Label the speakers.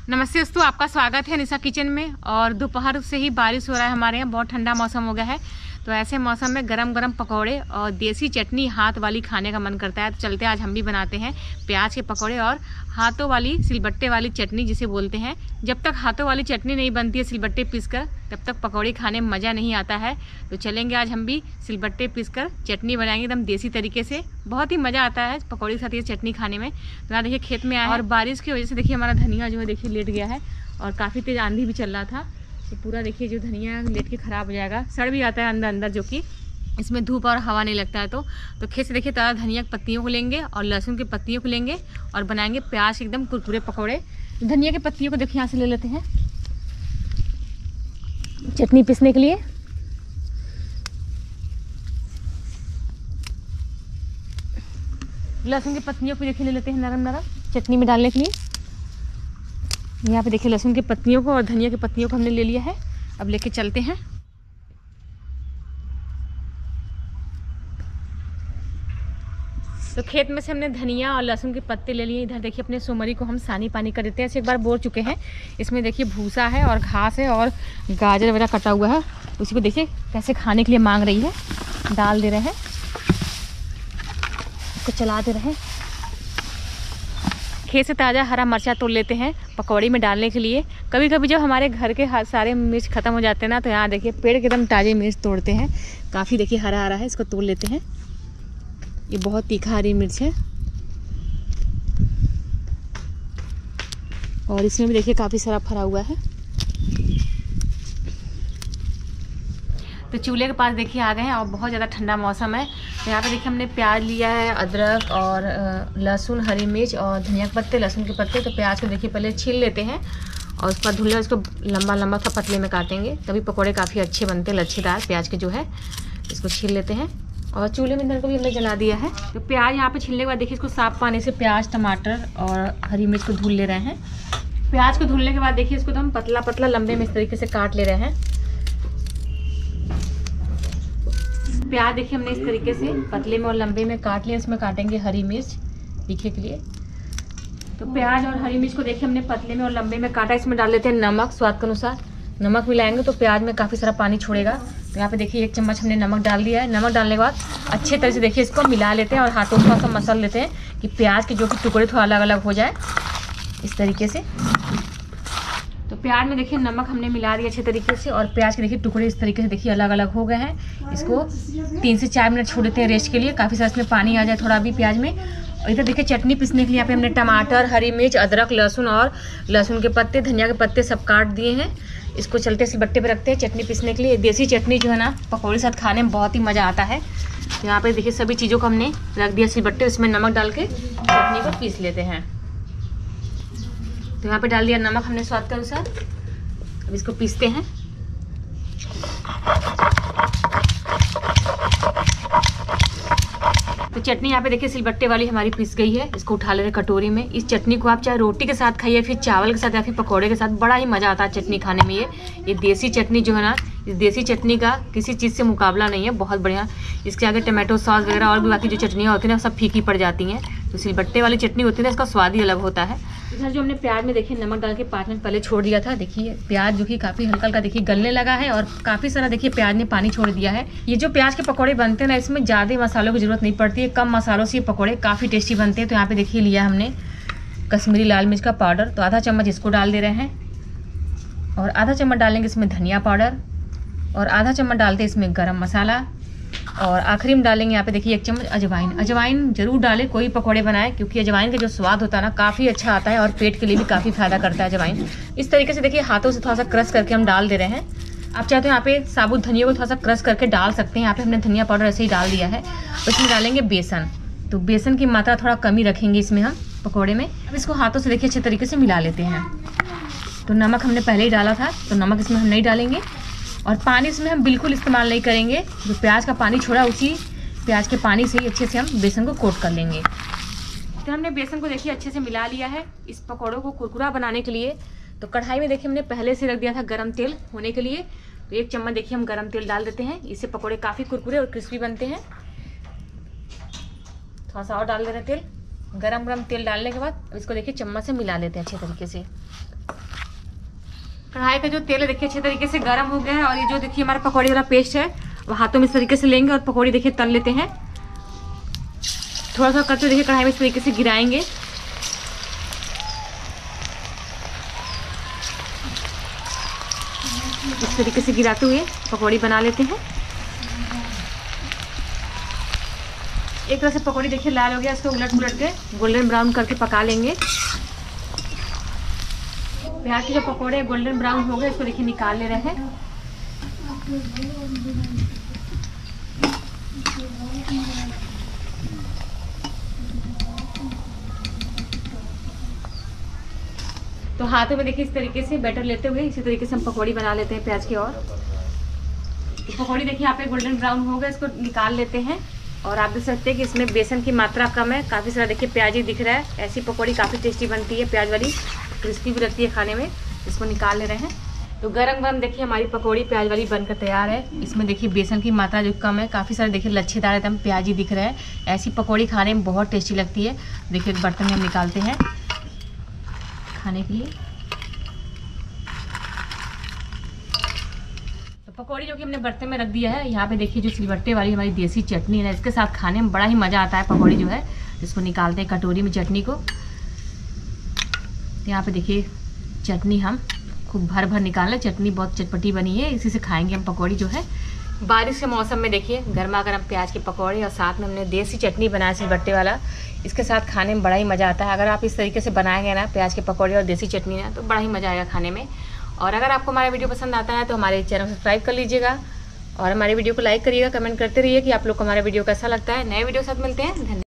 Speaker 1: नमस्ते दोस्तों, आपका स्वागत है निशा किचन में। और दोपहर से ही बारिश हो रहा है हमारे यहाँ, बहुत ठंडा मौसम हो गया है। तो ऐसे मौसम में गरम गरम पकौड़े और देसी चटनी हाथ वाली खाने का मन करता है। तो चलते आज हम भी बनाते हैं प्याज के पकौड़े और हाथों वाली सिलबट्टे वाली चटनी जिसे बोलते हैं। जब तक हाथों वाली चटनी नहीं बनती है सिलबट्टे पीसकर, तब तक पकौड़े खाने में मज़ा नहीं आता है। तो चलेंगे आज हम भी सिलबट्टे पीसकर चटनी बनाएंगे एकदम देसी तरीके से। बहुत ही मज़ा आता है पकौड़े के साथ ये चटनी खाने में। तो यहाँ देखिए खेत में आया और बारिश की वजह से देखिए हमारा धनिया जो है देखिए लेट गया है और काफ़ी तेज़ आंधी भी चल रहा था। तो पूरा देखिए जो धनिया लेट के ख़राब हो जाएगा, सड़ भी आता है अंदर अंदर, जो कि इसमें धूप और हवा नहीं लगता है। तो खेत से देखिए ताज़ा धनिया की पत्तियों को लेंगे और लहसुन की पत्तियों को लेंगे और बनाएंगे प्याज के एकदम कुरकुरे पकौड़े। धनिया की पत्तियों को देखिए यहाँ से ले लेते हैं चटनी पीसने के लिए। लहसुन की पत्तियों को देखिए ले लेते हैं नरम नरम चटनी में डालने के लिए। यहाँ पे देखिए लहसुन की पत्तियों को और धनिया की पत्तियों को हमने ले लिया है। अब लेके चलते हैं। तो खेत में से हमने धनिया और लहसुन के पत्ते ले लिए। इधर देखिए अपने सोमरी को हम सानी पानी कर देते हैं। ऐसे एक बार बोर चुके हैं। इसमें देखिए भूसा है और घास है और गाजर वगैरह कटा हुआ है। उसी को देखिए कैसे खाने के लिए मांग रही है। डाल दे रहे हैं, इसको चला दे रहे हैं। खेत से ताज़ा हरा मिर्चा तोड़ लेते हैं पकौड़ी में डालने के लिए। कभी कभी जब हमारे घर के सारे मिर्च ख़त्म हो जाते हैं ना, तो यहाँ देखिए पेड़ के एकदम ताज़े मिर्च तोड़ते हैं। काफ़ी देखिए हरा हरा है, इसको तोड़ लेते हैं। ये बहुत तीखा हरी मिर्च है और इसमें भी देखिए काफ़ी सारा फरा हुआ है। तो चूल्हे के पास देखिए आ गए हैं और बहुत ज़्यादा ठंडा मौसम है। तो यहाँ पे देखिए हमने प्याज लिया है, अदरक और लहसुन, हरी मिर्च और धनिया के पत्ते, लहसुन के पत्ते। तो प्याज को देखिए पहले छील लेते हैं और उसके बाद धुल इसको लंबा लंबा सा पतले में काटेंगे, तभी पकौड़े काफ़ी अच्छे बनते हैं, लच्छेदार प्याज के जो है। इसको छील लेते हैं और चूल्हे में ईंधन को भी हमने जला दिया है। तो प्याज यहाँ पे छीलने के बाद देखिए इसको साफ पानी से प्याज, टमाटर और हरी मिर्च को धुल ले रहे हैं। प्याज को धुलने के बाद देखिए इसको तो हम पतला पतला लंबे में इस तरीके से काट ले रहे हैं। प्याज देखिए हमने इस तरीके से पतले में और लंबे में काट लिया। इसमें काटेंगे हरी मिर्च तीखे के लिए। तो प्याज और हरी मिर्च को देखिए हमने पतले में और लंबे में काटा। इसमें डाल लेते हैं नमक, स्वाद के अनुसार। नमक मिलाएंगे तो प्याज में काफ़ी सारा पानी छोड़ेगा। तो यहाँ पे देखिए 1 चम्मच हमने नमक डाल दिया है। नमक डालने के बाद अच्छे तरह से देखिए इसको मिला लेते हैं और हाथों से थोड़ा सा मसल लेते हैं कि प्याज के जो कि टुकड़े थोड़ा अलग अलग हो जाए, इस तरीके से। तो प्याज में देखिए नमक हमने मिला दिया अच्छे तरीके से और प्याज के देखिए टुकड़े इस तरीके से देखिए अलग अलग हो गए हैं। इसको 3 से 4 मिनट छोड़ देते हैं रेस्ट के लिए, काफ़ी सारा इसमें पानी आ जाए थोड़ा भी प्याज में। और इधर देखिए चटनी पीसने के लिए यहाँ पे हमने टमाटर, हरी मिर्च, अदरक, लहसुन और लहसुन के पत्ते, धनिया के पत्ते सब काट दिए हैं। इसको चलते सिलबट्टे पे रखते हैं चटनी पीसने के लिए। देसी चटनी जो है ना पकौड़े के साथ खाने में बहुत ही मज़ा आता है। तो यहाँ पे देखिए सभी चीज़ों को हमने रख दिया सिलबट्टे, इसमें नमक डाल के चटनी को पीस लेते हैं। तो यहाँ पे डाल दिया नमक हमने स्वाद के अनुसार। अब इसको पीसते हैं। तो चटनी यहाँ पे देखिए सिलबट्टे वाली हमारी पीस गई है। इसको उठा ले रहे कटोरी में। इस चटनी को आप चाहे रोटी के साथ खाइए, फिर चावल के साथ या फिर पकौड़े के साथ, बड़ा ही मज़ा आता है चटनी खाने में। ये देसी चटनी जो है ना, इस देसी चटनी का किसी चीज़ से मुकाबला नहीं है, बहुत बढ़िया। इसके आगे टमाटो सॉस वगैरह और भी बाकी जो चटनियाँ होती हैं ना सब फीकी पड़ जाती हैं। तो सिलबट्टे वाली चटनी होती है ना, इसका स्वाद ही अलग होता है। इधर जो हमने प्याज में देखिए नमक डाल के 5 मिनट पहले छोड़ दिया था, देखिए प्याज जो कि काफ़ी हल्का हल्का देखिए गलने लगा है और काफ़ी सारा देखिए प्याज ने पानी छोड़ दिया है। ये जो प्याज के पकौड़े बनते हैं ना, इसमें ज़्यादा मसालों की ज़रूरत नहीं पड़ती है, कम मसालों से ये पकौड़े काफ़ी टेस्टी बनते हैं। तो यहाँ पे देखिए लिया हमने कश्मीरी लाल मिर्च का पाउडर, तो आधा चम्मच इसको डाल दे रहे हैं और आधा चम्मच डालेंगे इसमें धनिया पाउडर और आधा चम्मच डालते हैं इसमें गरम मसाला और आखिरी में डालेंगे यहाँ पे देखिए 1 चम्मच अजवाइन। अजवाइन जरूर डालें कोई पकौड़े बनाए, क्योंकि अजवाइन का जो स्वाद होता है ना काफ़ी अच्छा आता है और पेट के लिए भी काफ़ी फायदा करता है अजवाइन। इस तरीके से देखिए हाथों से थोड़ा सा क्रश करके हम डाल दे रहे हैं। आप चाहे तो यहाँ पे साबुत धनिया को थोड़ा सा क्रश करके डाल सकते हैं। यहाँ पे हमने धनिया पाउडर ऐसे ही डाल दिया है। तो इसमें डालेंगे बेसन। तो बेसन की मात्रा थोड़ा कम ही रखेंगे इसमें हम पकौड़े में। अब इसको हाथों से देखिए अच्छे तरीके से मिला लेते हैं। तो नमक हमने पहले ही डाला था, तो नमक इसमें हम नहीं डालेंगे और पानी इसमें हम बिल्कुल इस्तेमाल नहीं करेंगे। जो प्याज का पानी छोड़ा उसी प्याज के पानी से ही अच्छे से हम बेसन को कोट कर लेंगे। तो हमने बेसन को देखिए अच्छे से मिला लिया है इस पकौड़ों को कुरकुरा बनाने के लिए। तो कढ़ाई में देखिए हमने पहले से रख दिया था गरम तेल होने के लिए। तो 1 चम्मच देखिए हम गरम तेल डाल देते हैं, इससे पकौड़े काफ़ी कुरकुरे और क्रिस्पी बनते हैं। थोड़ा सा और डाल दे रहे तेल। गरम गरम तेल डालने के बाद इसको देखिए चम्मच से मिला लेते हैं अच्छे तरीके से। कढ़ाई का जो तेल है देखिए अच्छे तरीके से गर्म हो गया है। और ये जो देखिए हमारा पकौड़ी वाला पेस्ट है वो हाथों में इस तरीके से लेंगे और पकौड़ी देखिए तल लेते हैं। थोड़ा सा करते देखिए कढ़ाई में इस तरीके से गिराएंगे। इस तरीके से गिराते हुए पकौड़ी बना लेते हैं। एक तरह से पकौड़ी देखिए लाल हो गया, इसको उलट पुलट के गोल्डन ब्राउन करके पका लेंगे। प्याज के जो पकौड़े गोल्डन ब्राउन हो गए, इसको देखिए निकाल ले रहे हैं। तो हाथों में देखिए इस तरीके से बैटर लेते हुए इसी तरीके से हम पकौड़ी बना लेते हैं प्याज की। और पकौड़ी देखिए यहाँ पे गोल्डन ब्राउन हो गया, इसको निकाल लेते हैं। और आप देख सकते हैं कि इसमें बेसन की मात्रा कम है, काफ़ी सारा देखिए प्याज ही दिख रहा है। ऐसी पकौड़ी काफ़ी टेस्टी बनती है, प्याज वाली, क्रिस्पी भी लगती है खाने में। इसको निकाल ले रहे हैं। तो गरम गरम देखिए हमारी पकौड़ी प्याज वाली बनकर तैयार है। इसमें देखिए बेसन की मात्रा जो कम है, काफ़ी सारे देखिए लच्छेदार एकदम प्याज ही दिख रहा है। ऐसी पकौड़ी खाने में बहुत टेस्टी लगती है। देखिए एक बर्तन में हम निकालते हैं खाने के लिए। तो पकौड़ी जो कि हमने बर्तन में रख दिया है, यहाँ पे देखिए जो सिलबट्टे वाली हमारी देसी चटनी है, इसके साथ खाने में बड़ा ही मज़ा आता है पकौड़ी जो है। इसको निकालते हैं कटोरी में चटनी को। यहाँ पे देखिए चटनी हम खूब भर भर निकाल लें। चटनी बहुत चटपटी बनी है, इसी से खाएंगे हम पकौड़ी जो है। बारिश के मौसम में देखिए गर्मा गर्म प्याज के पकौड़े और साथ में हमने देसी चटनी बनाया सिलबट्टे वाला, इसके साथ खाने में बड़ा ही मज़ा आता है। अगर आप इस तरीके से बनाएंगे ना प्याज के पकौड़े और देसी चटनी ना, तो बड़ा ही मज़ा आएगा खाने में। और अगर आपको हमारा वीडियो पसंद आता है तो हमारे चैनल को सब्सक्राइब कर लीजिएगा और हमारे वीडियो को लाइक करिएगा, कमेंट करते रहिए कि आप लोग को हमारा वीडियो कैसा लगता है। नए वीडियो के साथ मिलते हैं। धन्यवाद।